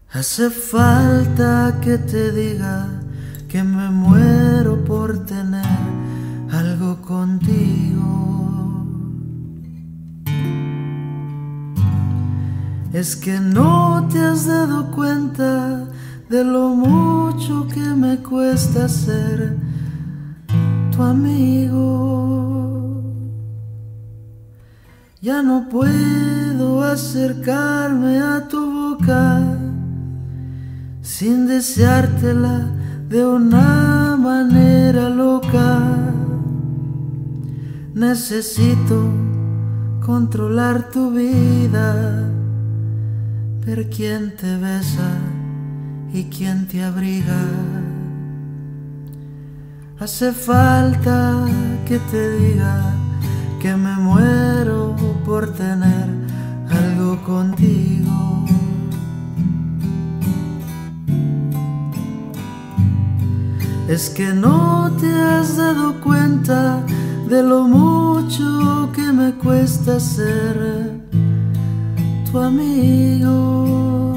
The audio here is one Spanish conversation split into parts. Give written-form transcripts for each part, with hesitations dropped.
Hace falta que te diga que me muero por tener algo contigo. Es que no te has dado cuenta de lo mucho que me cuesta ser tu amigo. Ya no puedo acercarme a tu boca sin deseártela de una manera loca. Necesito controlar tu vida, ver quién te besa y quién te abriga. Hace falta que te diga que me muero por tener algo contigo. Es que no te has dado cuenta de lo mucho que me cuesta ser tu amigo.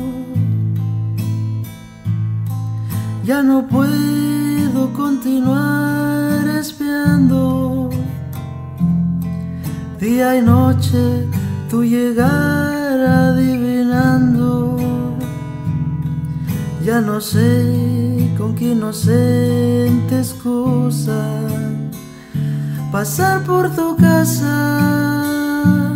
Ya no puedo continuar espiando día y noche tu llegar adivinando. Ya no sé con qué inocente excusa pasar por tu casa.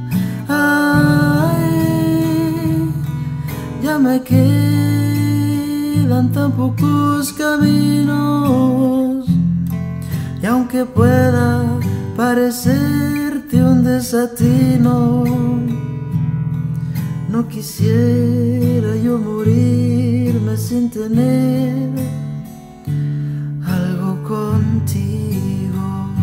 Ay, ya me quedan tan pocos caminos, y aunque pueda parecerte un desatino, no quisiera yo morirme sin tener algo contigo.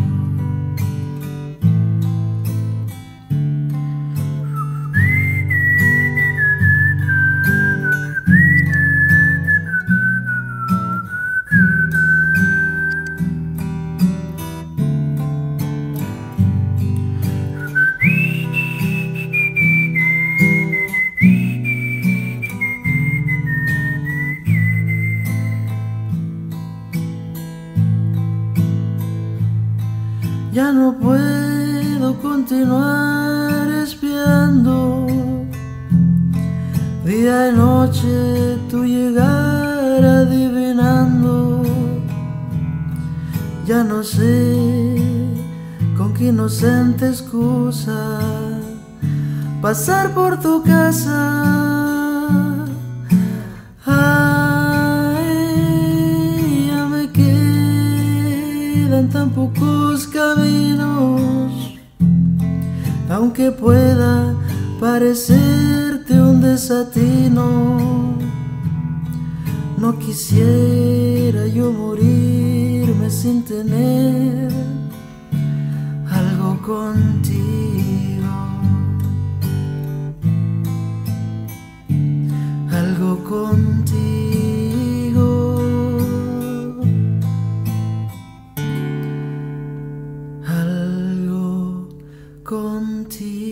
Ya no puedo continuar espiando día y noche tu llegar adivinando. Ya no sé con qué inocente excusa pasar por tu casa. Ay, ya me quedan tan pocos caminos, aunque pueda parecerte un desatino, no quisiera yo morirme sin tener algo contigo, algo contigo, algo contigo.